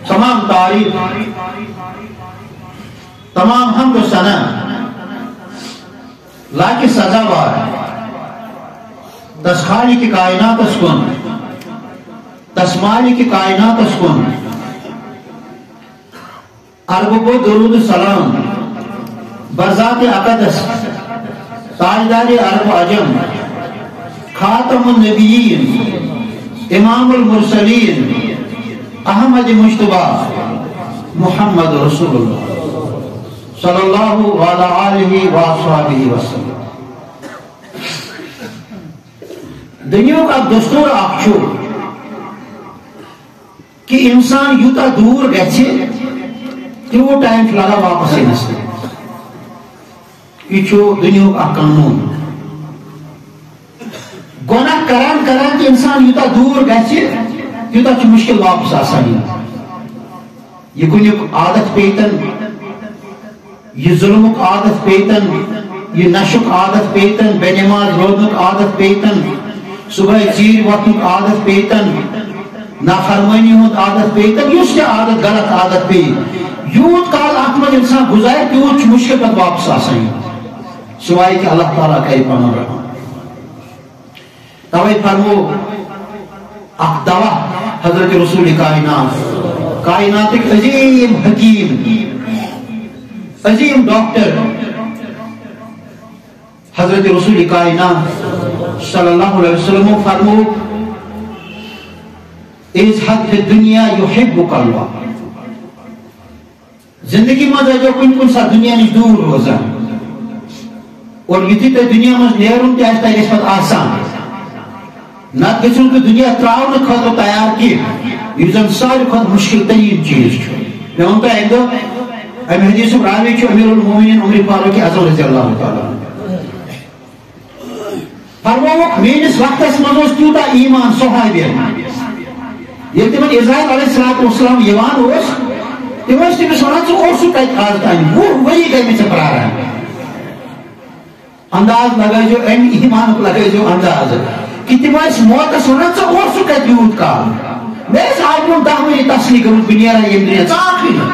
تمام تعریف، تمام حمد و ثنا لاکہ سزاوار تس خالق کائنات کن، تس مالک کائنات کن ارب کو درود سلام برذات اقدس تاجدار عرب عجم خاتم النبیین امام المرسلین احمد مجتبی محمد رسول اللہ صلی اللہ علیہ وآلہ وسلم. دنیا کا دستور اخچو کہ انسان یوتا دور گھے تیو ٹائم لگا واپس ینس. یہ دنیا کا قانون. گناہ کران کران کہ انسان یوتا دور گھے تیوتا مشکل واپس آسان. یہ گنیک عادت پیتن، یہ ظلمک عادت پیتن، یہ نشک عادت پیتن، بے نماز روزنک عادت پیتن، صبح چیر وقتک عادت پیتن، نافرمانی ہند عادت پیتن، اس سے عادت غلط عادت پی یوت کال اتمن انسان گزار تیوت مشکل پہ واپس آسان سوائے کہ اللہ تعالیٰ کرے پنن رحم. توے فرمو اخ دوا حضرت رسول کائنات عظیم حکیم عظیم ڈاکٹر حضرت رسول کائنات صلی اللہ علیہ وسلم فرمو ازہد فی الدنیا یحبک اللہ. زندگی مز کن کن سا دنیا نش دور روزان اور یتھی تہ دنیا مز نیرن تہ تہ پتہ آسان نت گژھو کہ دنیا تراؤن خاطر تیار کی یہ زن ساروی کھۄتہٕ مشکل ترین چیز مے ون تہ اکہ دۄہ امہ حدیث راوی امیر المومنین عمر فاروق اعظم رضی اللہ تعالیٰ فرموک میس وقتس مز تیوتہ ایمان صحابین یل تمن اسرائیل علیہ السلام یوان تم تمس ونان ژٕ کتہ آز تام 20 ؤری گئی مے ژےٚ پراران. انداز لگٲیزیو امہِ ایمانُک لگٲیزیو انداز کہ تم موتس ونان ژٕ کتہ یوٗت کال مےٚ ٲسۍ آز برونٛہہ 10 ؤری تسلی گٔمٕژ بہٕ نیرا ییٚمہِ دُنیا ژٕ آکھٕے نہٕ.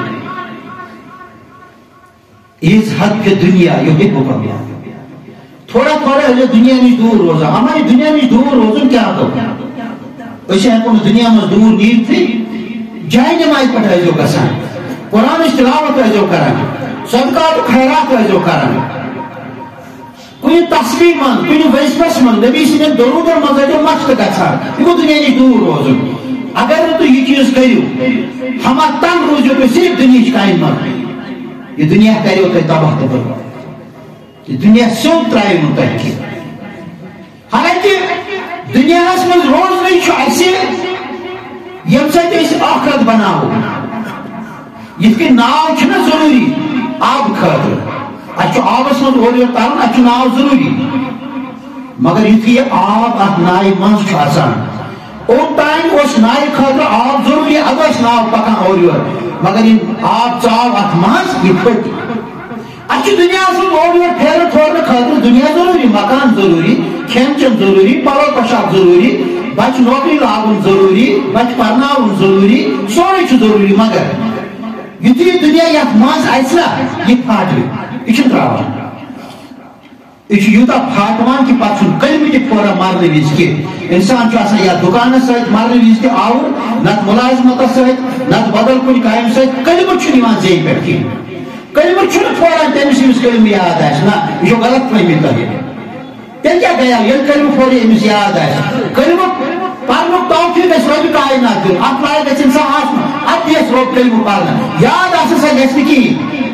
ازہد فی الدنیا یحبک اللہ. تھوڑا تھوڑا دنیا نش دور روزان. ہماری دنیا نش دور روزن کیا گو اچھا ہیکو دنیا مز دور نیرتھی جائے نماز پہ ٲسۍزیو گژھان قرآنٕچ تلاوت ٲسۍزیو کران صدقات خیرات ٲسۍزیو کران کُنہِ تسبیح منٛز کُنہِ وظیفس منٛز نبی سٕنٛدٮ۪ن درودن منٛز ٲسۍزیو مشق گژھان. یہِ گوٚو دنیا نش دور روزُن. اگر نہٕ تُہۍ یہِ چیٖز کٔرِو ہما تنگ روٗزِو تُہۍ صرف دُنہِچ کامہِ منٛز. یہ دنیا کریو تۄہہِ تباہ تہٕ برباد. یہ دنیا سیوٚد ترٛایو نہٕ تۄہہِ کینٛہہ. حالانکہ دنیاہس منٛز روزنٕے چھُ اَسہِ ییٚمہِ سۭتۍ أسۍ آخرت بناوو. یِتھ کٔنۍ ناو چھُنہ ضروٗری آبہٕ خٲطرٕ اَسہِ چھُ آبس منٛز اورٕ یورٕ ترُن اَسہِ چھُ ناو ضروٗری مگر یُتھُے یہِ آب اتھ ناوِ منٛز چھُ اژان اوٚتام اوس ناوِ خٲطرٕ آب ضروٗری اَدٕ ٲسۍ ناو پکان اورٕ یورٕ مگر یہِ آب ژاو اتھ منٛز یہِ پھٔٹ. اَسہِ چھُ دُنیاہس منٛز اورٕ یورٕ پھیرٕ تھورنہٕ خٲطرٕ دُنیا ضروٗری مکان ضروٗری کھٮ۪ن چٮ۪ن ضروٗری پلو پوشاک ضروٗری بچہِ نوکری لاگُن ضروٗری بچہِ پرناوُن ضروٗری سورُے چھُ ضروٗری مگر یُتھُے یہِ دُنیا یتھ منٛز اژِ نا یہِ پھاٹہِ یہِ چھُنہٕ تراوان. یہ یوتہ پھاٹوان کہ پتہ کلمہ تہ پورا مرنے وز کی انسان آسان یا دکانس ست مرنے وز تہ آور نت ملازمت ست نت بدل کن کامہ ست کلمہ زی پہ کھین کلمہ پھوران تمس یمس کلمہ یاد آس نا یہ غلط فہمی تہ تیل کیا گیا یل کلمہ پھور یمس یاد آس کلمہ پرنک توفیق گھس رب کائنات دن ات لائق گھس انسان آسن ات دس رب کلمہ پرنا یاد آس سا گھس نکین.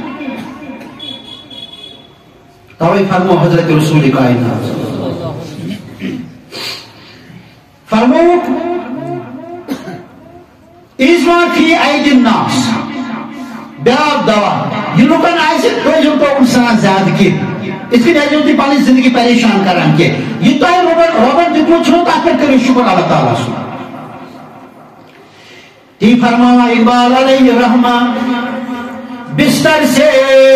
توے فرمو حضرت رسول کائنات فرمو ازما فی عید الناس بیاکھ دوا یہ لوکن آسہِ روزیو تو انسان زیادہ کی اس کے روزیو تھی پنٕنۍ زندگی پریشان کران کی یہ تۄہہِ رۄبن دیُتمُت چھُو تتھ پٮ۪ٹھ کٔرِو شُکر اللہ تعالیٰ سُنٛد. تی فرماوا اقبال علیہ الرحمٰن بستر سے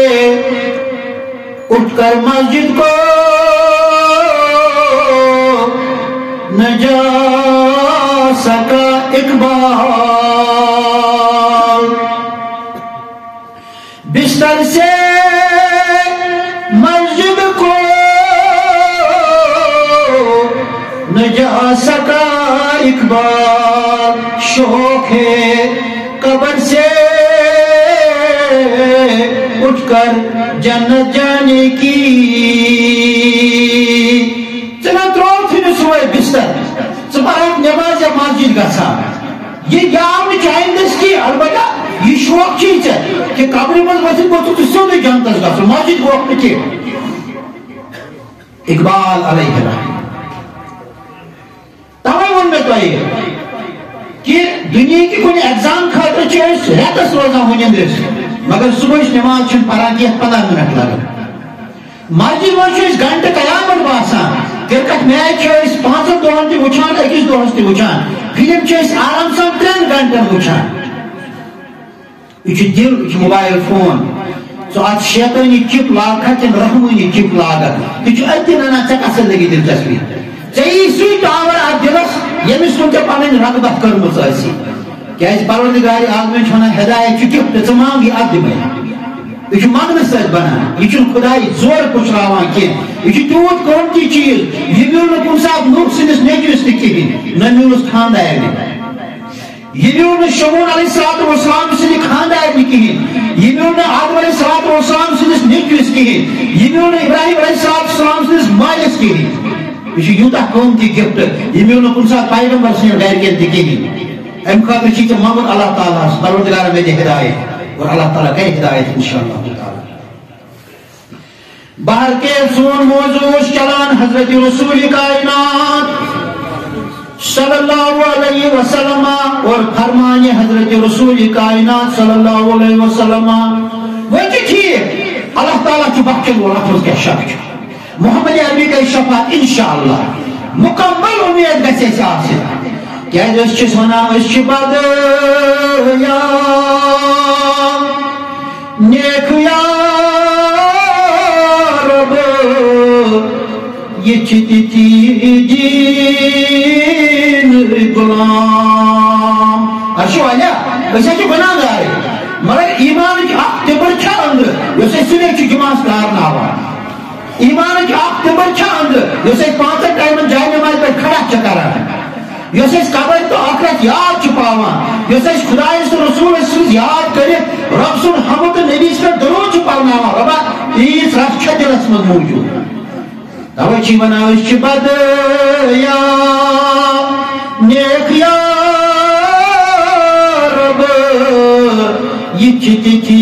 اٹھ کر مسجد کو نہ جا سکا اقبال سے مسجد کو نہ جا سکا اقبال، شوق ہے قبر سے اٹھ کر جنت جانے کی. ژٕ تروو سوے بستر ژٕ پرکھ نماز مسجد گژھان، یہ آو نہٕ چاہندس کی، البتہ یہ شوق چی ژےٚ کہ قبرِ منٛز ؤتھِتھ گوٚژھ ژٕ سیوٚدُے جنتس گژھُن، مسجد گوٚکھ نہٕ کینٛہہ. اقبال علیہ الرحمہ. توے ووٚن مےٚ تۄہہِ کہ دنیا کی کُنہِ ایگزام خٲطرٕ چھِ أسۍ رٮ۪تس روزان وٕنِنٛدرِس، مگر صبحٕچ نماز چھُنہٕ پران کینٛہہ، 15 منٹ لگان. مسجد منٛز چھُ أسۍ گنٹہٕ قیامت باسان، کرکٹ میچ چھِ أسۍ 5 دۄہن تہِ وٕچھان، أکِس دۄہس تہِ وٕچھان، فلم چھِ أسۍ آرام سان 3 گنٹن وٕچھان. یہ چھُ دل، یہ چھُ موبائل فون، ژٕ اتھ شیطٲنی چپ لاگکھ کِنہٕ رحمٲنی چپ لاگکھ، یہِ چھُ أتی ننان ژےٚ کَسَن لگی دلچسپی. ژےٚ یی سُے ٹاور اتھ دلس ییٚمِس کُن ژےٚ پنٕنۍ رغبت کٔرمٕژ آسی. کیازِ پروردگارِ عالمین چھُ ونان ہدایت چھُ گفٹ، ژٕ مانگ یہِ اتھ دِمے. یہ منگنہٕ سۭتۍ بنان، یہ چھُنہٕ خداے زور پُشراوان کینٛہہ، یہ چھُ تیوٗت قۭمتی چیٖز. یہِ میوٗل نہٕ کُنہِ ساتہٕ نوٗح سٕنٛدِس نیٚچوِس تہِ کِہیٖنۍ، نہ میوٗلُس خاندارنہِ. یہ میوٗل نہٕ شموٗن علیہ السلام سٕنٛدِ خاندارنہِ کِہیٖنۍ، یہ میوٗل نہٕ آدم علیہ السلام سٕنٛدِس نیٚچوِس کِہیٖنۍ، یہ میوٗل نہٕ ابراہیم علیہ السلام سٕنٛدِس مٲلِس کِہیٖنۍ. یہ چھُ یوٗتاہ قۭمتی گفٹ، یہ میوٗل نہٕ کُنہِ ساتہٕ پیغمبر سٕنٛدٮ۪ن گرِکٮ۪ن تہِ کِہیٖنۍ. اَمہِ خٲطرٕ چھُے ژےٚ منٛگُن اللہ تعالیٰ ہس، پروردگار مےٚ دِ ہدایت، اور اللہ تعالیٰ کرِ ہدایت انشاءاللہ تعالیٰ. باہر کے سون موضوع چلان حضرت رسول کائنات صلی اللہ علیہ وسلم، اور فرمانے حضرت رسول کائنات صلی اللہ علیہ وسلم. وہ ٹھیک اللہ تعالیٰ کی بخشن وول اتھ منٛز کیٛاہ شک چھُ. محمد عربی کا شفاعت انشاءاللہ مکمل امید گژھِ اَسہِ آسٕنۍ. کیٛازِ أسۍ چھِس ونان أسۍ چھِ بدیا نیک یا رب، یہ چھِ تِتھی دیٖن غلام. اچھا والیاہ أسۍ حظ چھِ گۄناہگار، مگر ایمانٕچ اکھ تِبٕر چھا أنٛدرٕ یۄس أسۍ صُبحٲے چھِ جُمعس تارناوان. ایمانٕچ اکھ تِبٕر چھا أنٛدرٕ یۄس أسۍ 5 ٹایمن جاے نمازِ پٮ۪ٹھ کھڑا چھِ کران، یۄس أسۍ قبر تہٕ ٲخرت یاد چھِ پاوان، یۄس أسۍ خۄدایس تہٕ رسوٗلس سٕنٛز یاد کٔرِتھ رۄب سُنٛد حمد تہٕ نبیَس پٮ۪ٹھ درود چھِ پرناوان. رۄبا تیٖژ رَس چھےٚ دِلس منٛز موٗجوٗد. توے چھِ ونان أسۍ چھِ بدیا نیک یا رب، یہ چھِ تِتھی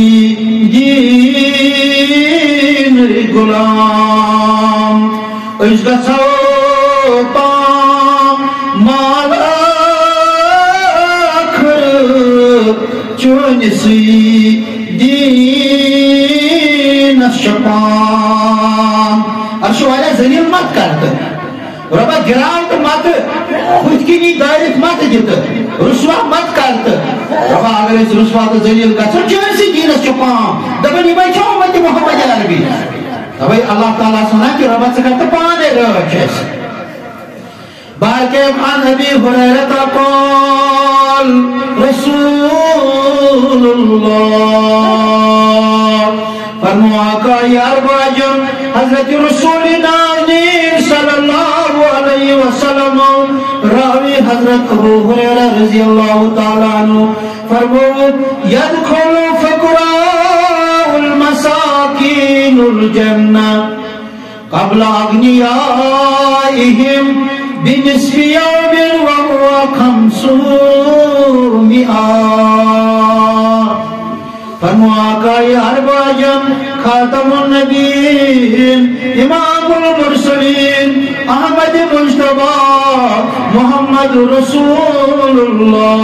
دیٖن غلام. أسۍ گژھو مال ٲخر چٲنِسٕے دیٖنس شپام. ارشو واریاہ ذلیل مت کر تہٕ رۄبا گِراو تہٕ متہٕ بٕتھِ کِنی دٲرِتھ متہٕ دِتہٕ رُسوا مت کر تہٕ رۄبا اگر أسۍ رُسوا تہٕ ذلیل گژھو چٲنِسٕے دیٖنس شپام. دپان یِمے چھا اُمتِ محمد عربی. توے اللہ تعالیٰ ونان کہ رۄبا ژٕ کر تہٕ پانے رٲچھ اَسہِ. باقی عن ابی ہریرہ قال رسول اللہ، فرموا آقا اربعین حضرت رسول نازنین صلی اللہ علیہ وسلم. راوی حضرت ابو ہریرہ رضی اللہ تعالیٰ عنہ فرموا يدخل فقراء المساکین الجنہ قبل اغنیائهم بنصف يوم وهو 500. فرموا آقا اربعین خاتم النبیین امام المرسلین احمد مجتبی محمد رسول اللہ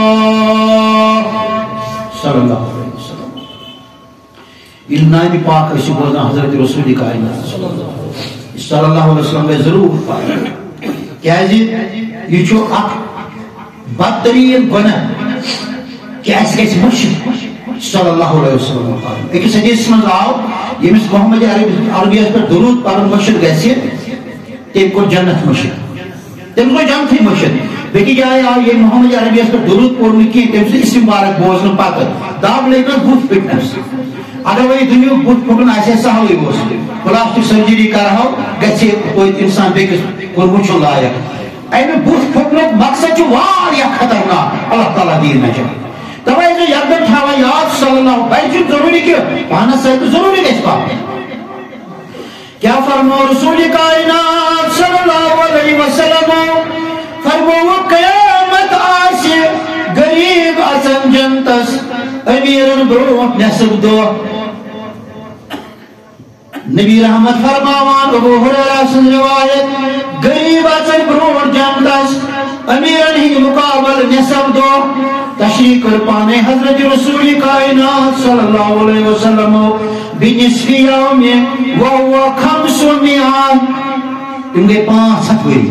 صلی اللہ علیہ وسلم. یہ نام پاک ہے بولنا حضرت رسول کائنات صلی اللہ علیہ وسلم میں ضرور پاک. کیازِ یہ چھُ اکھ بدترین گناہ کہ اَسہِ گژھِ مٔشِد صلی اللہ علیہ وسلم. أکِس حدیثس منٛز آو ییٚمِس محمد عربیَس پٮ۪ٹھ درود پَرُن مٔشِد گژھِ تٔمۍ کوٚر جنت مٔشِد، تٔمِس گوٚو جنتھٕے مٔشِد. بیٚکہِ جایہِ آو ییٚلہِ محمد عربیَس پٮ۪ٹھ درود پوٚرمُت کینٛہہ تٔمۍ سٕنٛز اِسم مبارک بوزنہٕ پتہٕ دب لٔگۍ نہٕ بُتھ پھٕٹنَس اگر وۄنۍ دُنیُک بُتھ پھُٹُن آسہِ ہے سہلٕے اوس پلاسٹِک سٔرجری کرہو گژھِ توتہِ اِنسان بیٚکِس کُن وٕچھُن لایق اَمہِ بُتھ پھُٹنُک مقصد چھُ واریاہ خطرناک اللہ تعالیٰ دِیِن نجات توے ٲسۍ زِ یکدم تھاوان یاد صلی اللہ بیٚیہِ چھُ ضروٗری کہِ پانس سۭتۍ ضروٗری گژھِ پاکُن کیا فرمو رسول کائنات صلی اللہ علیہ وسلم فرمو قیامت آسی غریب اچن جنتس امیرن برونٹ نصف دو نبی رحمت فرماوان ابو ہریرہ سن روایت غریب اچن برونٹ جنتس امیرن ہی مقابل نصف دو تشریح کر پانے حضرت رسول کائنات صلی اللہ علیہ وسلم بنصف یوم وهو 500 تم گئے 500 وری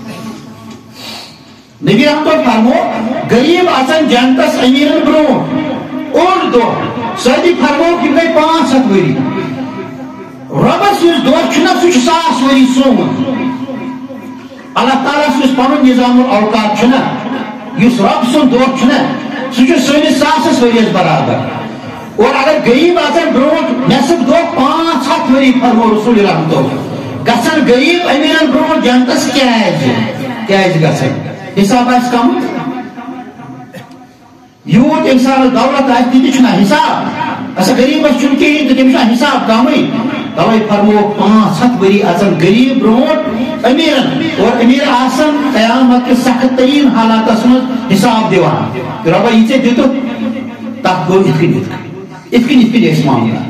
نبی رحمت فرمو غریب اچن جنتس امیرن برونٹ اور دو سردی فرمو کہ گئے 500 وری ربس یس دور چھنا سہ 1000 وری سون اللہ تعالیٰ سس پنن نظام الاوقات چھنا یس رب سن دور چھنا سہ سنس 1000 ورس برابر اور اگر غریب آسن برونٹ نصف دو 500 وری فرمو رسول رحمت گژھن غریب امیرن برونٹ جنتس کیازِ گژھن حساب آسہِ کم یوت انسان دولت آسہِ تہِ چھُنہ حساب اچھا غریبس چھُنہٕ کِہیٖنۍ تہٕ تٔمِس چھُنہ حساب کمٕے توے فرمو 500 وری اژن غریب برونٹ امیرن اور امیر آسن قیامت کِس سخت ترین حالاتس منٛز حساب دِوان رۄبا یہِ ژےٚ دِتُکھ تتھ گوٚو یِتھ کٔنۍ ٲسۍ معاملہٕ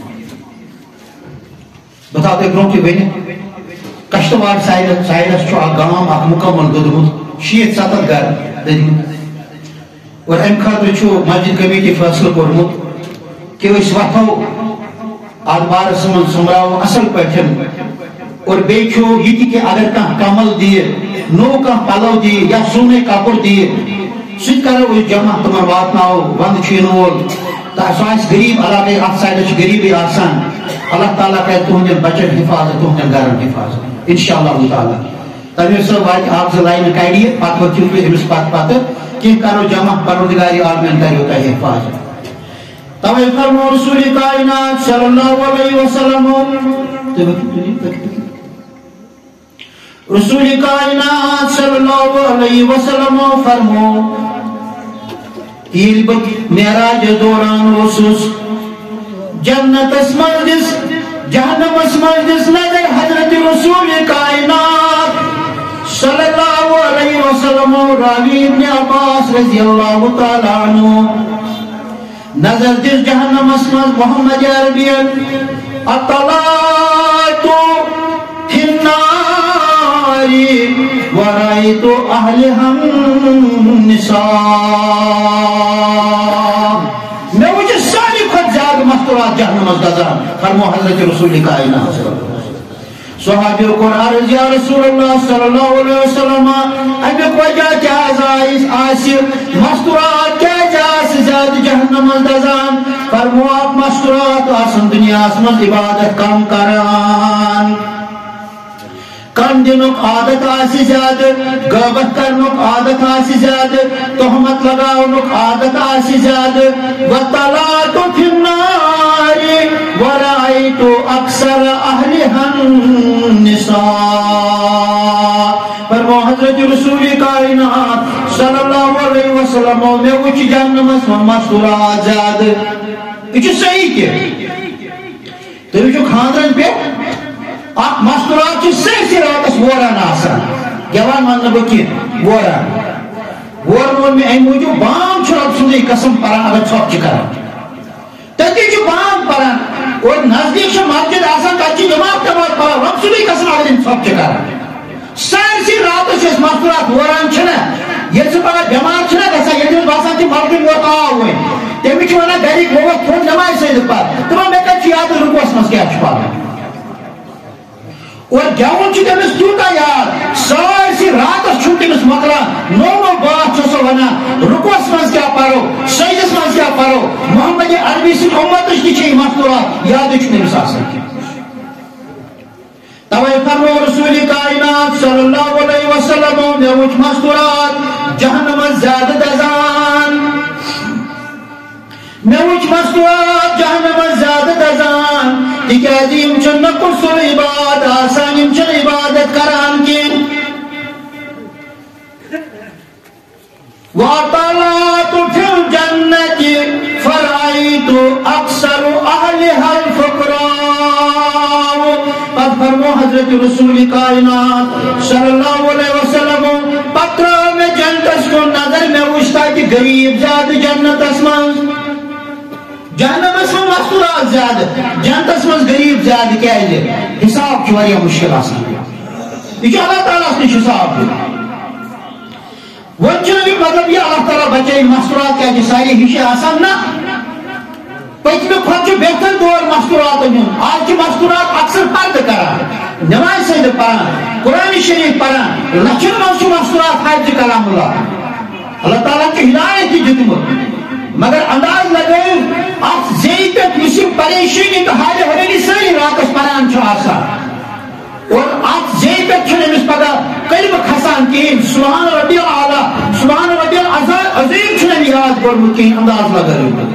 بہٕ تھاو تۄہہِ برونٛٹھٕے ؤنِتھ کشتواڑ سایڈس چھُ اکھ گام اکھ مُکمل دوٚدمُت 70 گھر دٔدمٕتۍ اور امہِ خٲطرٕ چھُ مسجد کمیٹی فٲصلہٕ کوٚرمُت کہِ أسۍ وۄتھو اتھ بارس منٛز سوٚمبراوو اصل پٲٹھۍ اور بیٚیہِ چھُ یہِ تہِ کہِ اگر کانٛہہ کمل دِیہِ نوٚو کانٛہہ پلو دِیہِ یا سونٕے کپُر دِیہِ سُہ تہِ کرو أسۍ جمع تِمن واتناوو ونٛدٕ چھُ یِنہٕ وول تہٕ سُہ آسہِ غریٖب علاقے اتھ سایڈس چھِ غریٖبی آسان اللہ تعالیٰ کرِ تُہنٛدٮ۪ن بچن حفاظت تُہنٛدٮ۪ن گرن حفاظت انشاءاللہ تعالیٰ تمیر صٲب واتہِ اکھ زٕ لاینہٕ کڑِ پتہٕ ؤتھِو تُہۍ أمِس پتہٕ کینٛہہ کرو جمع پروردگارِ عالمین کریو تۄہہِ حفاظت توے فرمو رسول کائنات صلی اللہ علیہ وسلم رسول کائنات صلی اللہ علیہ وسلم فرمو ییٚلہِ بہٕ معراج دوران اوسُس جنتس منٛز دِس جہنمس منٛز دِس نظر حضرت رسول کائنات صلی اللہ علیہ وسلم راوی ابن عباس رضی اللہ تعالیٰ عنہ نظر دس جہنمس منٛز محمد عربین اطلعت فی النار ورأیت اہلہا النساء میں وچھ ساری کھۄتہٕ زیادٕ مستورات جہنمس دزان فرمو حضرت رسول کائنات صحابیو کو عرض یا رسول اللہ صلی اللہ علیہ وسلم امیک وجہ کیا آسی مستورات کیا آسی زیادہ جہنم دزان فرمو آپ مستورات آسن دنیا اسمت عبادت کم کران کم دنک عادت آسی زیادہ غیبت کرنک عادت آسی زیادہ تہمت لگاونک عادت آسی زیادہ وطلعت فی النار ورأیت اکثر اہلہا النساء فرمو حضرت رسول کائنات صلی اللہ علیہ وسلم میں وچھ جہنمس منٛز مستورات زیادہ یہ چھُ صحیح تہِ تُہۍ وٕچھِو خاندرن پٮ۪ٹھ اکھ مستورات چھِ سٲرسٕے راتس ووران آسان گٮ۪وان ونہٕ نہٕ بہٕ کینٛہہ ووران وورن ووٚن مےٚ امہِ موٗجوٗب بام چھُ رۄب سُنٛدٕے قسم پران اگر ژھۄپہٕ چھِ کران تتی چھُ بام پران اور نزدیٖک چھِ مسجد آسان تتہِ چھِ جماعت پران رۄب سُنٛدٕے قسم اگر یِم ژھۄپہٕ چھِ کران سٲرسٕے راتس چھِ أسۍ مستورات ووران چھِنہ ییٚلہِ سُہ پگاہ بٮ۪مار چھُنہ گژھان ییٚلہِ تٔمِس باسان چھِ ملکٕنۍ ووت آو وۄنۍ تٔمِس چھِ ونان گرِکۍ ووت تھوٚد نٮ۪مازِ سۭتۍ پتہٕ دپان مےٚ کتہِ چھُ یاد رُکوس منٛز کیٛاہ چھُ پران اور گٮ۪وُن چھُ تٔمِس تیوٗتاہ یاد سٲرسٕے راتس چھُنہٕ تٔمِس مۄکلان نوٚو نوٚو بات چھُ سُہ ونان رُکوس منٛز کیٛاہ پرو سجدس منٛز کیٛاہ پرو محمد عربی سٕنٛدۍ اُمتٕچ تہِ چھِ یہِ مستورات یادٕے چھُنہٕ أمِس آسان کینٛہہ توے فرمو رسول کائنات صلی اللہ علیہ وسلم مے وچ مستورات جہنم زیادہ دزان مے وچ مستورات جہنم زیادہ دزان تکیازِ یم چھن نہ قصور عبادت آسان یم چھن عبادت کران کین وطلعت فی الجنت فرأیت اکثر اہلها الفقراء پس فرمو حضرت رسول کائنات صلی اللہ علیہ وسلم پترا میں جنتس کو نظر میں وشتا کہ غریب زیادہ جنتس من جہنمس من مستورات زیادہ جنتس من غریب زیادہ کیا ہے حساب کی واریاہ مشکل آسان یہ اللہ تعالیٰ اس نے حساب دیا ونچن بھی مطلب یہ اللہ تعالیٰ بچے مستورات کیا کہ ساری ہشے آسان نہ پچھلے خود بہتر دور مستورات آج کی مستورات اکثر پرد کران نماز سید پڑھان قرآن شریف پڑھان لچن منچ مستورات حافظ کلام اللہ تعالیٰ کی ہدایت کی دتمت مگر انداز لگے آپ زی پہ کسی پریشانی تو حال حویلی ساری راتس پڑھان چھو آسان اور آپ زی پہ چھنے مس پگا قلب کھسان کین سبحان ربی العالی سبحان ربی العظیم چھنے یاد کرمت کین انداز لگا رہی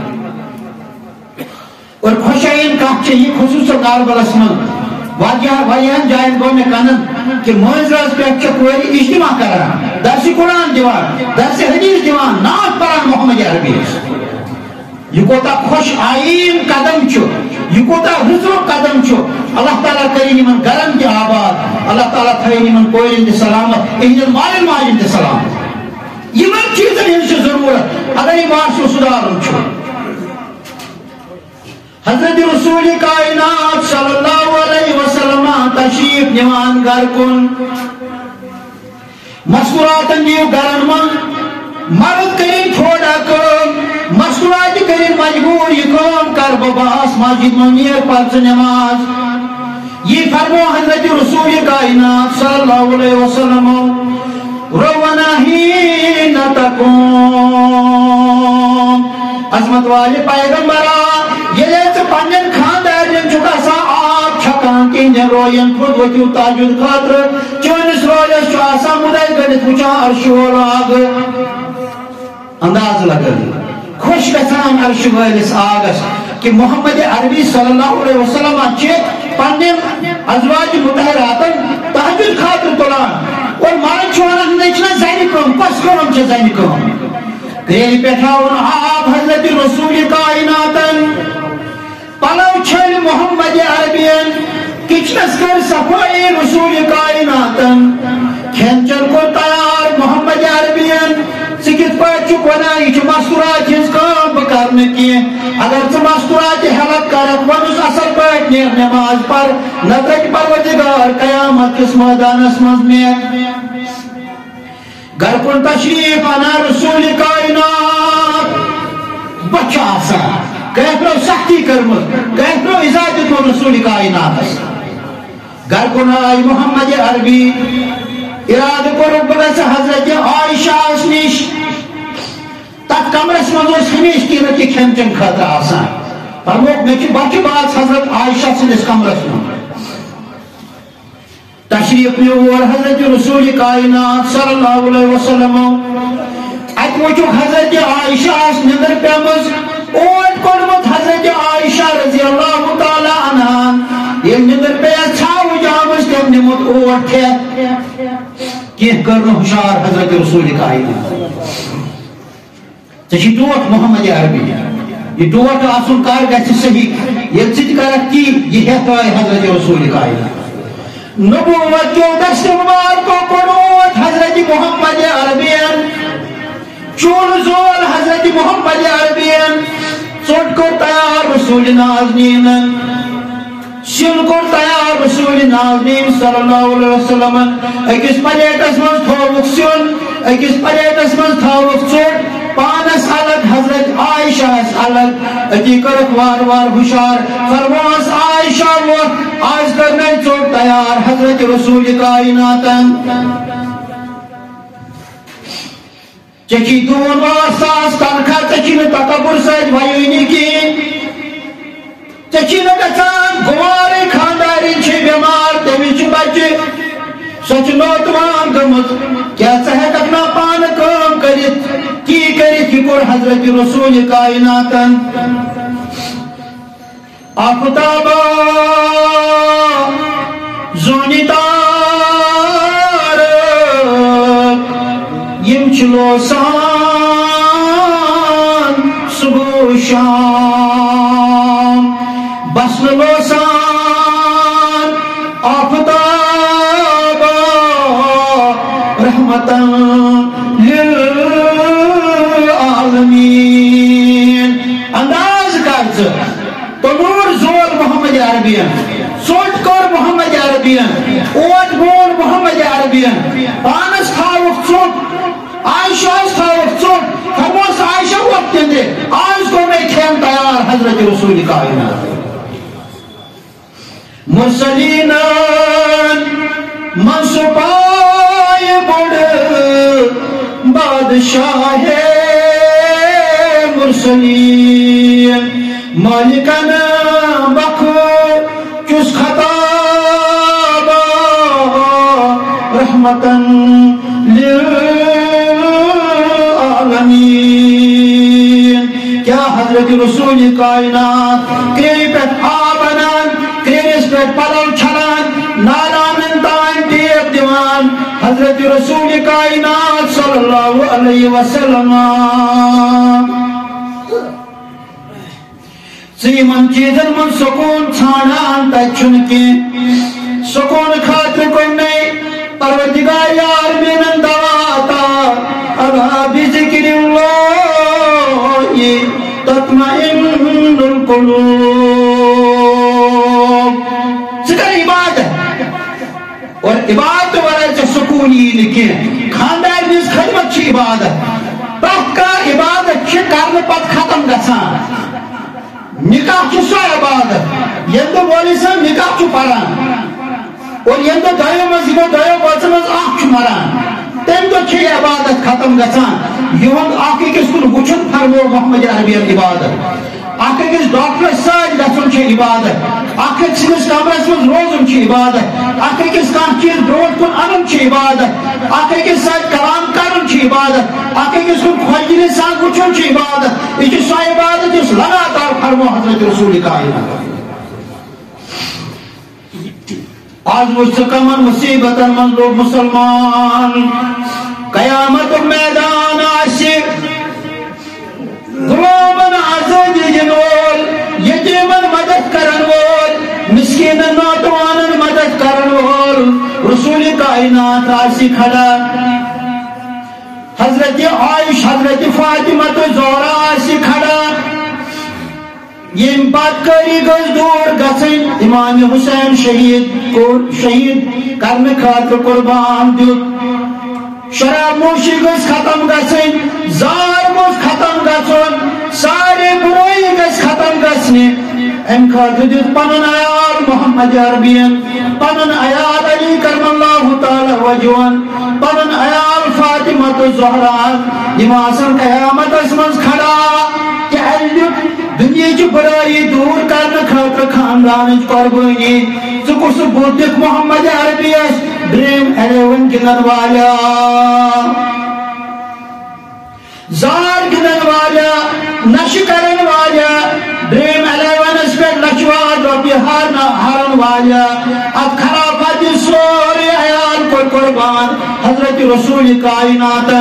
اور خوشائن کہا چاہیے خصوصاً کاربلس من واریاہن جائن گو میں کنن کہ منزرس پہ چکوری اجتماع کران درس قرآن دیوان درس حدیث دیوان نعت پران محمد عربی یہ کوتا خوش آئین قدم چھو یہ کوتا رزو قدم چھو اللہ تعالیٰ کرین من گرم کی آباد اللہ تعالیٰ تھین من کوئرین دی سلامت اہدن مالن ماجن دی سلامت یہ من چیزن ہنچ ضرورت اگر یہ معاشو صدارن چھو حضرت رسول کائنات صلی اللہ علیہ وسلم تشریف نیوان گھر کن مستوراتن دیو گرن من مرد کرین تھوڑا کم مستورات کرین مجبور یہ کام کر بباس مسجد منیر پرچ نماز یہ فرمو حضرت رسول کائنات صلی اللہ علیہ وسلم رونا ہی نہ تکون عظمت والے پیغمبرہ یہ لیتے پنجن خاندارین چکا سا آپ چھکان کی روین خود وکیو تاجد خاطر چونس رویس چو آسا مدائی گڑت مچا عرشو راگ انداز لگا دی خوش گسان عرشو ویلس آگس کہ محمد عربی صلی اللہ علیہ وسلم چیک پنجن ازواج متحراتن تاجد خاطر تلان اور مان چوانا ہندچنا زینی کم پس کرم چا زینی کم گریلی پیٹھاؤن آپ حضرت رسول کائناتن پلو چھل محمد عربین کچنس کر صفائی رسول کائناتن کھینچن کو تیار محمد عربین سکت پاچو کنائی چو مستورات ہنس کام بکرنے کیے اگر چو مستورات حلق کرک ونس اصل پاک نیر نماز پر نترک پروردگار قیامت کس میدانس مز میں گھر کن تشریف انا رسول کائنات بچہ آسان کہترو سختی کرمت کہترو ازادت و رسول کائنات گھر کن آئی محمد عربی اراد کو ربگت حضرت عائشہ اسنیش تک کمرس مزوس ہمیش کی رکی کھنچن خطر آسان فرموک میں کی بچی بات حضرت عائشہ سے اس کمرس میں تشریف میں اور حضرت رسول کائنات صلی اللہ علیہ وسلم اتوچو حضرت عائشہ اس نظر پیمز اوٹ کرمت حضرت عائشہ رضی اللہ تعالی عنہ یہ نظر پیمز چھاو جامز تم نمت اوٹ کھیت کیہ کرنا ہوشار حضرت رسول کائنات چچی دوٹ محمد عربی یہ دوٹ آسن کار گیسی صحیح یہ چیز کرتی یہ ہے تو حضرت رسول کائنات نبوت جو دست مبار کو قنوت حضرت محمد عربین چون زول حضرت محمد عربین چوٹ کو تیار رسول نازنین سن کو تیار رسول نازنین صلی اللہ علیہ وسلم اکس پلیٹس من تھوک سن اکس پلیٹس من تھوک چوٹ پانس الگ حضرت عائشہ اس الگ اتی کرک وار وار ہوشار فرماس عائشہ وہ آج کرنے چوٹ تیار حضرت رسول کائناتن چکی دون واساس تنکھا چکی میں تکبر سید بھائیونی کی چکی نکچان گوارے کھاندائی ناری چھ بیمار تمس بچہ سچ نوتوان گمت کیا ثہک نا پان کام کرت کی کرت یہ کور حضرت رسول کائنات آفتابا زونی تار یم چلوسان صبح شام بس لوسان آفتابا رحمتاً للعالمین انداز کرز تنور زور محمد عربین سوٹ کر محمد عربین اوٹ بون محمد عربین پانس تھاوک ژوٚٹ عائشہ تھاوک ژوٚٹ فرموس عائشہ وقت دے آج کو میں کھین تیار حضرت رسول کائنات مرسلین منصوبائے بڑ بادشاہ مرسلین مالکن بخ چس خطاب رحمتن للعالمین کیا حضرت رسول کائنات کریری پہ آبنان کریرس پہ پلو چھلان نارامن تائن ٹیپ دیوان حضرت رسول کائنات صلی اللہ علیہ وسلم سیمن چیزن من سکون چھانان تچن کی سکون خاطر کن نہیں پروردگار یار مینن دواتا الا بذکر اللہ تطمئن القلوب ذکر عبادت اور عبادت ورائے سے سکون ہی لکھیں خاندار نیز خدمت چی عبادت پاک کا عبادت چی کرنے پت ختم گسان نکاح چھ سو عبادت یندو بولی سن نکاح چھ پران اور یندو دائیو مزیبو دائیو بوزمز آنکھ چھ مران تم تو چھ عبادت ختم گسان یون آنکھ کس کن وچن فرمو محمد عربیت عبادت آنکھ کس ڈاکٹر ساج گسن چھ عبادت آنکھ کس کمرس من روزن چھ عبادت آنکھ کس کان چیز برود کن انم چھ عبادت آنکھ کس ساج کلام کرن چھ عبادت آنکھ کس کن خوجر سان وچن چھ عبادت یہ سو عبادت اس لگاتار فرمو حضرت رسول کائنات آج مستقمن مصیبتن من لوگ مسلمان قیامت میدان عاشق غلامن آزادی جنول یتیمن مدد کرن وول مسکین نوجوانن مدد کرن وول رسول کائنات عاشق کھڑا حضرت عائش حضرت فاطمہ تو زہرا عاشق کھڑا یم پت کری گز دور گسن امام حسین شہید کرنے خاطر قربان دیت شراب نوشی گز ختم گسن زار گز ختم گسن سارے برائی گز ختم گسنے ام خاطر دیت پنن عیال محمد عربین پنن عیال علی کرم اللہ تعالی وجوان پنن عیال فاطمہ الزہرا نمازن قیامت اسمنز کھڑا کہ دنیا کی برائی دور کرنے خاطر خاندان قربانی ژٕ بوتک محمد عربی ڈریم 11 گنن والا زار گنن والا نش کرن والا ڈریم 11 پہ لچوار روپیہ ہارن والا اب خرافت سورے عیال کو قربان حضرت رسول کائنات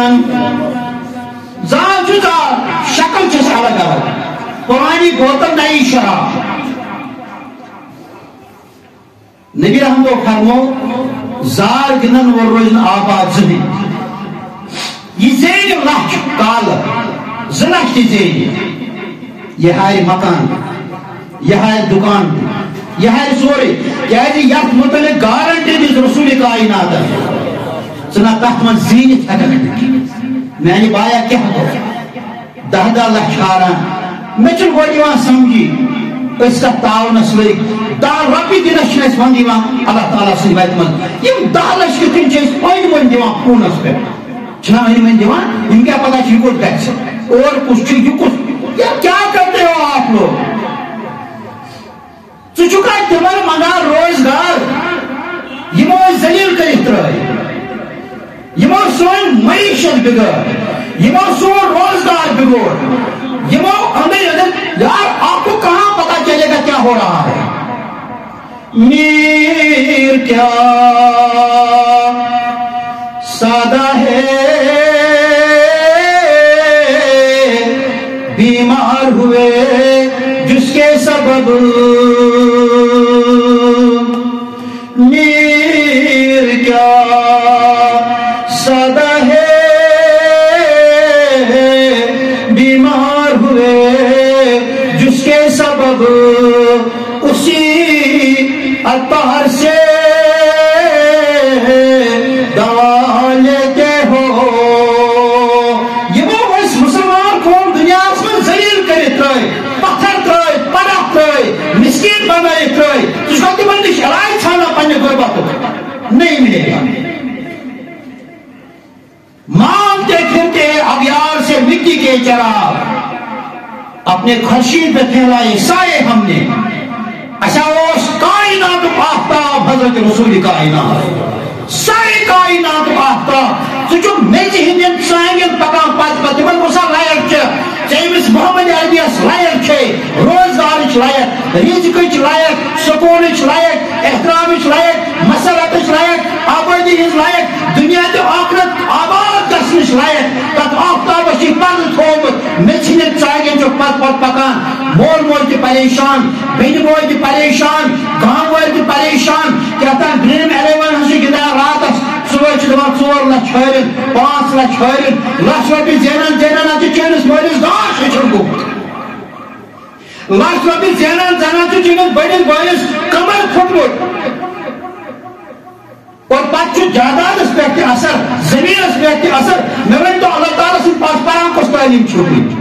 زار شکل چھس الگ الگ پرانی بوتل نئی شراب نبی رحمت و فرمو زار گنن و روزن آباد زمین یہ زین لچ کال زلچ تی زین یہ ہے مکان یہ ہے دکان یہ ہے سورے کیا ہے یک متعلق گارنٹی دیز رسول کائنات سنا تحمد زینت حقیقت میں نے بایا کیا دو 10 لچ کاران میں چل گوڑی وہاں سمجھی اس کا تعاونس لگ 10 رپی دنس چھنس من دیوان اللہ تعالیٰ سے بیت من یہ 10 لچ کتن چیز پوائنٹ من دیوان پونس پہ چھنا من دیوان ان کیا پتا چھ کچھ گیس اور کچھ چیز کچھ کیا کرتے ہو آپ لوگ تو چکا تمن منگان روزگار یمو ذلیل کرت ترٲے یمو سون معیشت بگڑ یمو سون روزگار بگوڑ یمو اندر یار آپ کو کہاں پتا چلے گا کیا ہو رہا ہے میر کیا سادہ ہے بیمار ہوئے جس کے سبب میر کیا سادہ ہے بیمار ہوئے جس کے سبب اسی عطار سے دوا لیتے ہو یہ وہ اس مسلمان قوم دنیا میں ذلیل کرے ترائے پتھر ترائے پڑک ترائے مسکین بنائے ترائے تجھ کو تمہیں نش علائی چھانا پانے غرباتوں نہیں ملے گا مانگتے پھرتے اغیار سے مٹی کے چراغ اپنے خورشید پہ پھیلائے سائے ہم نے اچھا اس کائنات آفتاب حضرت رسول کائنات سائے کائنات آفتاب تو جو میجی ہندین سائنگن پکان پات پات من مسا لائق چھے چیمس محمد عربیس لائق چھے روزگار لائق رزق لائق سکون لائق احترام لائق مسرت لائق آبادی ہز لائق دنیا تو آخرت آباد گژھنس لائق تک آفتاب چھ پرد تھومت میچھن سائنگن جو پات پات پکان مول مول تہ پریشان بین بوے تہ پریشان گام وٲلۍ تہ پریشان کہتا ڈریم 11 ہس گندان راتس صبح دپان 4 لچھ ہٲرن 5 لچھ ہٲرن لچھ رۄپیہِ زینان زینان اتھ چٲنِس مٲلِس گاش ہیٚچھُن گوٚمُت لچھ رۄپیہِ زینان زینان چھُ چٲنِس بٔڑِس بٲیِس کمر پھُٹمُت اور پتہٕ چھُ جادادس پٮ۪ٹھ تہِ اثر زٔمیٖنس پٮ۪ٹھ تہِ اثر مےٚ ؤنۍ تو اللہ تعالیٰ سٕنٛدۍ پاس پران کۄس تعلیٖم چھُو تُہۍ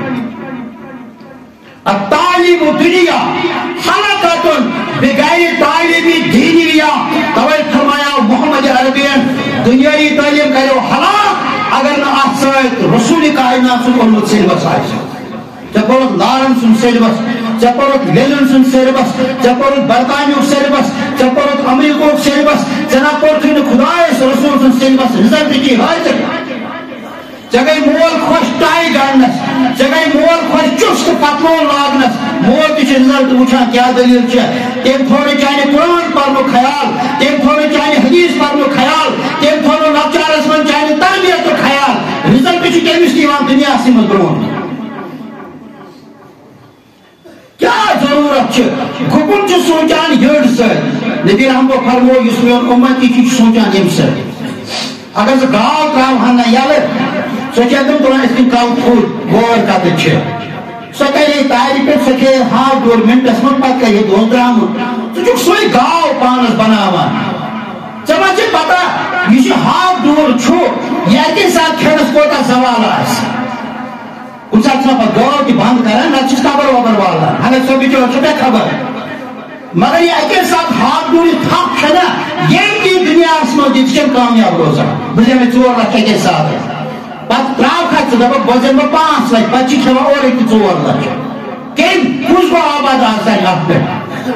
التعلیم دنیا حلقات بغیر تعلیم دینیا توے فرمایا محمد عربین دنیائی تعلیم کرو ہلاک اگر نہ ات سۭتۍ رسول کائنات سُنٛد اوٚنمُت سیلبس آسہِ ژےٚ کوٚرُتھ لارن سُنٛد سیلبس ژےٚ کوٚرُتھ ویلن سُنٛد سیلبس ژےٚ کوٚرُتھ برطانیُک سیلبس ژےٚ کوٚرُتھ امریکہُک سیلبس ژےٚ نہ کوٚرتھٕے نہٕ خدایس رسول سُنٛد سیلبس رِزلٹ چی حٲصِل ژےٚ گٔے مول خۄش ٹاے گنڈنس ژےٚ گٔے مول خۄش چُست پتلون لاگنس مول تہِ چھُ رِزلٹ وٕچھان کیٛاہ دٔلیٖل چھےٚ تٔمۍ تھوٚو نہٕ چانہِ قرآن پرنُک خیال تٔمۍ تھوٚو نہٕ چانہِ حدیث پرنُک خیال تٔمۍ تھوٚو نہٕ لۄکچارس منٛز چانہِ تربیتُک خیال رِزلٹ چھُ تٔمِس تہِ یِوان دُنیاہسٕے منٛز برٛونٛٹھ کیٛاہ ضروٗرت چھِ گُپُن چھُ سونٛچان یٔڈ سۭتۍ نبی رحمو فرمو یُس میون اُمتی چھُ سونٛچان ییٚمہِ سۭتۍ اگر ژٕ گاو ترٛاوہن نہ یلہٕ سۄ چھےٚ تِم تُلان یِتھ کٔنۍ کَو تھوٚد گور کتٮ۪تھ چھِ سۄ کرے تارِ پٮ۪ٹھ سۄ کھیٚیہِ ہاکھ ڈوٗر مِنٹس منٛز پتہٕ کرِ دۄد درامُت ژٕ چھُکھ سۄے گاو پانس بناوان ژےٚ ما چھےٚ پتہ یہِ چھُ ہاکھ ڈوٗر چھُ یہِ اَکے ساتہٕ کھٮ۪نس کوتاہ زوال آسہِ کُنہِ ساتہٕ چھُنا پتہٕ گٲو تہِ بنٛد کران نتہٕ چھُس قبر وبر والان اگر سۄ بِچٲر چھِ مےٚ خبر مگر یہ اکے ساتھ ہاتھ ڈوٗرِتھ تھپھ چھےٚ نا ییٚمہِ تہِ دُنیاہس منٛز یہِ چھَنہٕ کامیاب روزان بہٕ زینہٕ 4 لچھ اکے ساتھ پتہٕ تراوکھا ژٕ دپکھ بہٕ زینہٕ 5 لچھ پتہٕ چھِ کھٮ۪وان اورٕے تہِ 4 لچھ کٔمۍ کُس گوٚو آباد آسان اتھ پٮ۪ٹھ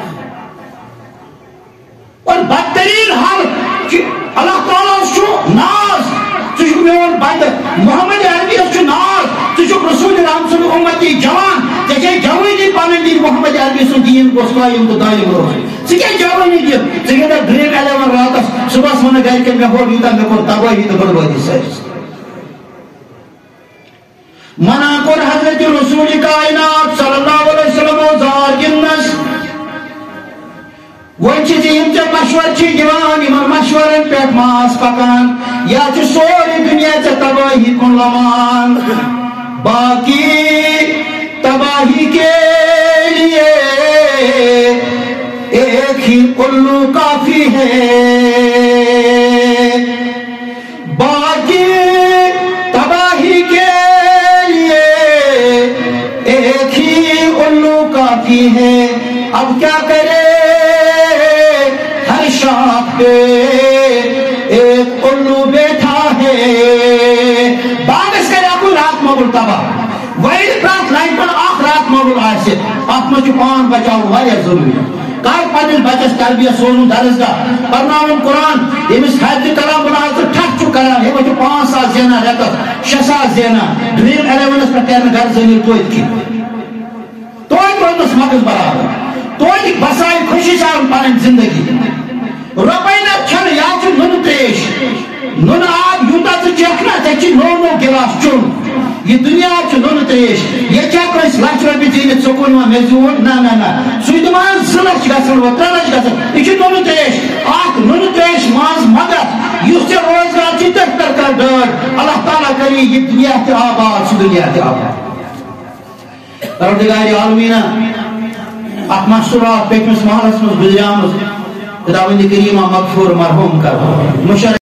اور بدترین حال چھُ اللہ تعالیٰ چھُ ناز ژٕ چھُکھ میون بندٕ محمد عربیس چھُ ناز ژٕ چھُکھ رسول رحم سُنٛد اُمتی جوان ژےٚ چھے جوٲنی پنٕنۍ دِنۍ محمد عربی سُنٛد دیٖن گوٚژھ قٲیِم تہٕ دٲیِم روزُن ژٕ کیٛاہ جوٲنی دِکھ ژٕ گِنٛدکھ ڈرٛیٖم 11 راتس صُبحس وَنکھ گرِکٮ۪ن مےٚ ہوٚر یوٗتاہ مےٚ کوٚر تبٲہی تہٕ بربٲدی سٲرِس منع کوٚر حضرت رسول کائنات صلی اللہ علیہ وسلم زار گِنٛدنس وۄنۍ چھِ ژےٚ یِم ژےٚ مشورٕ چھِ دِوان یِمن مشورن پٮ۪ٹھ ماس پکان یا چھُ سورُے دُنیا ژےٚ تبٲہی کُن لمان باقی تباہی کے لیے ایک ہی الو کافی ہے باقی تباہی کے لیے ایک ہی الو کافی ہے اب کیا کرے ہر شاخ پہ ایک الو بیٹھا ہے باغس کرے کوئی رات مغل تباہ وہی رات لائف پر آخ رات مغل آسے اتھ مجھ پان بچاؤ واریاہ ضروری کر پنس بچس تربیت سوزن درسگاہ پرناون قرآن یمس حفظ کلام بنا ٹھک کران یہ 5,000 زینان رٮ۪تس 6,000 زینان ڈریم 11 پہ کر گھر زمین توتہِ کی توتہِ روزنس مغز برابر توتہِ بسائے خوشی سان پنن زندگی رۄپے نہ چھن یا چھ نُن تریش نُن آب یوٗتاہ ژٕ چٮ۪کھ نا ژےٚ چھی نوٚو نوٚو گِلاس چوٚن یہ دنیا چھ نُن تریش یہ چٮ۪کھ کٲنٛسہِ لچھ رۄپیہِ زیٖنِتھ ژٕ کُن مےٚ زیوٗن نہ نہ نہ سُہ دپان 2 لچھ گژھن وۄنۍ 3 لچھ گژھن یہ چھ نُن تریش اکھ نُن تریش منٛز مدد یُس ژےٚ روزگار چھی تٔتھۍ پٮ۪ٹھ کر ڈٲر اللہ تعالیٰ کری یہ دنیا تہِ آباد سُہ دنیا تہِ آباد پروردگار عالمیٖنہ اکھ مستورات پٔتمِس محلس منٛز گُزریمٕژ خداوندِ کریٖمہ مغفور مرحوم کر